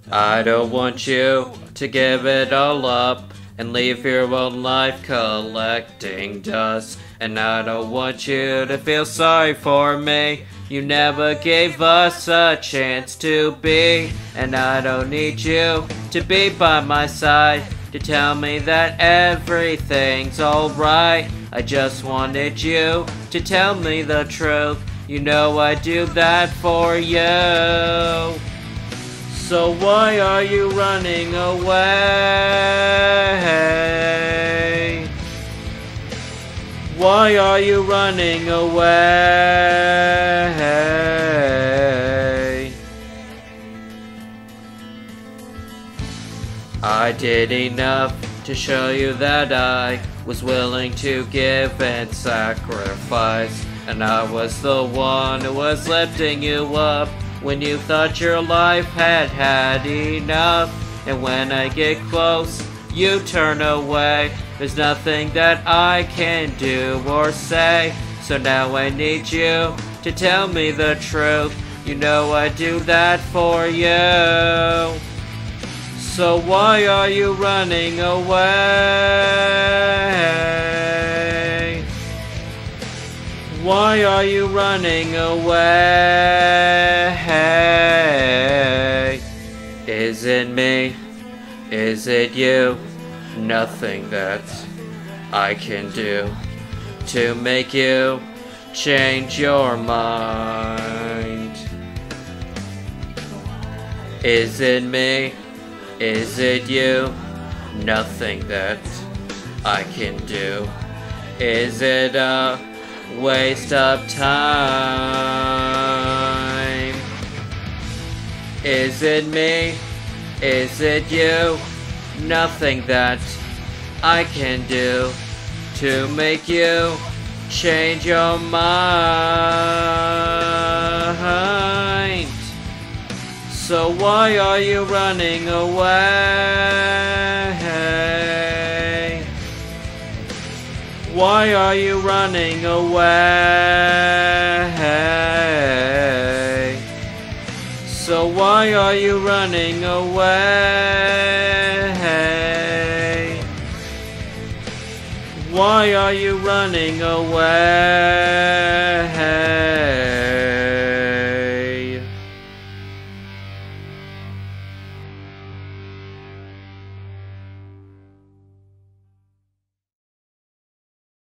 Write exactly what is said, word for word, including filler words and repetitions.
I don't want you to give it all up and leave your own life collecting dust. And I don't want you to feel sorry for me. You never gave us a chance to be. And I don't need you to be by my side to tell me that everything's alright. I just wanted you to tell me the truth. You know I do that for you. So why are you running away? Why are you running away? I did enough to show you that I was willing to give and sacrifice. And I was the one who was lifting you up when you thought your life had had enough. And when I get close, you turn away. There's nothing that I can do or say. So now I need you to tell me the truth. You know I do that for you. So why are you running away? Why are you running away? Is it me? Is it you? Nothing that I can do to make you change your mind. Is it me? Is it you? Nothing that I can do. Is it a waste of time? Is it me? Is it you? Nothing that I can do to make you change your mind. So why are you running away? Why are you running away? So why are you running away? Why are you running away?